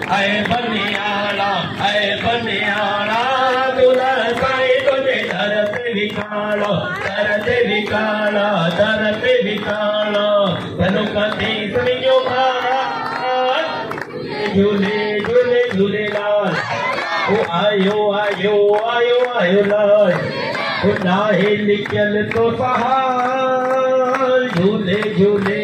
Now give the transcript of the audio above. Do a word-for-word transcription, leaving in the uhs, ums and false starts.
ऐ बनियाला ऐ बनियाला दूल्हा साईं तुझे दर ते विकालो दर ते विकालो दर ते विकालो तनु कथी सुनियो महाराज झूले झूले झूलेलाल ओ आयो आयो आयो आयो लाल खुदा ही लिखल तो सहाल झूले झूले